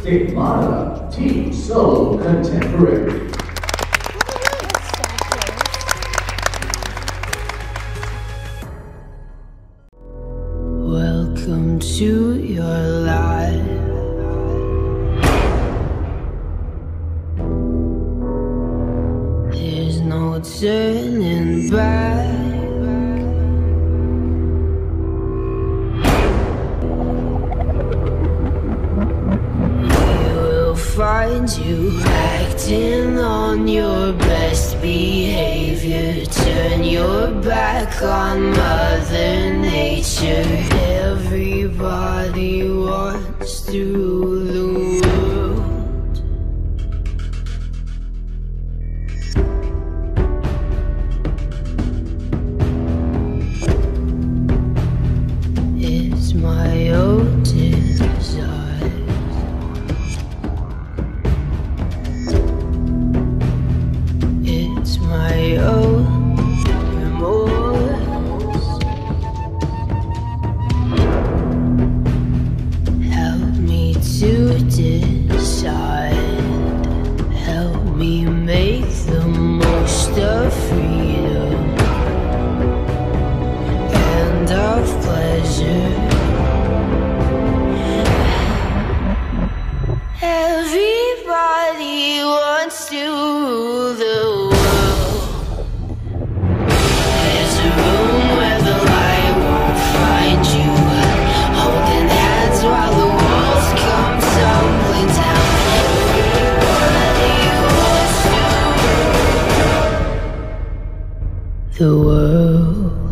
Stigmata Team Solo Contemporary. Welcome to your life. There's no turning back. Find you acting on your best behavior. Turn your back on Mother Nature. Everybody wants to rule the world. It's my own desire. My own remorse. Help me to decide. Help me make the most of freedom and of pleasure. Everybody wants to rule the world. The world.